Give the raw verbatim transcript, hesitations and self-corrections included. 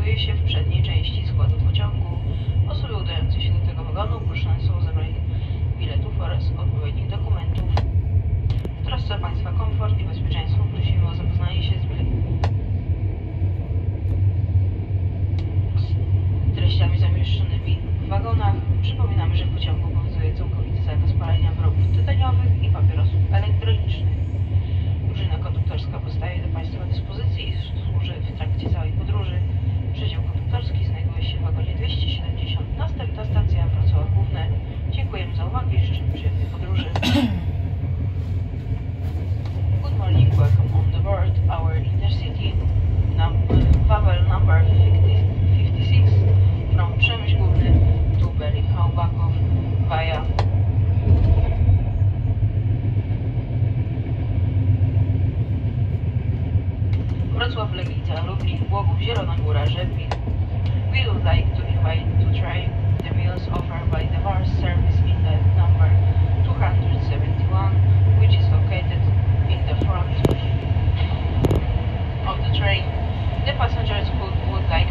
znajduje się w przedniej części składu pociągu. Osoby udające się do tego wagonu proszone są o zabranie biletów oraz odpowiednich dokumentów. W trosce o Państwa komfort i bezpieczeństwo prosimy o zapoznanie się z biletami. treściami zamieszczonymi w wagonach. Przypominamy, że w pociągu obowiązuje całkowity zakaz palenia wyrobów tytoniowych i papierosów elektronicznych. Drużyna konduktorska pozostaje do Państwa dyspozycji i służy w trakcie całej podróży. Przedział konduktorski znajduje się w wagonie dwieście siedemdziesiąt. Następna stacja Wrocław Główne. Dziękujemy za uwagę i życzymy przyjemnej podróży. Good morning, welcome on the board our intercity num Wawel number fifty-six from Przemyśl Główny to Berlichau Baków via Wrocław, Legnica, Lublin, Głogów, Zielona Góra, Rzepin. We would like to invite to try the meals offered by the Mars service in the number two hundred seventy-one, which is located in the front of the train. The passengers who would like